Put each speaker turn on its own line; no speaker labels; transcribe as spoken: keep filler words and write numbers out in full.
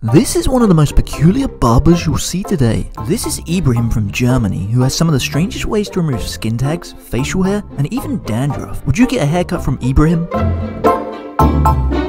This is one of the most peculiar barbers you'll see today. This is Ibrahim from Germany, who has some of the strangest ways to remove skin tags, facial hair, and even dandruff. Would you get a haircut from Ibrahim?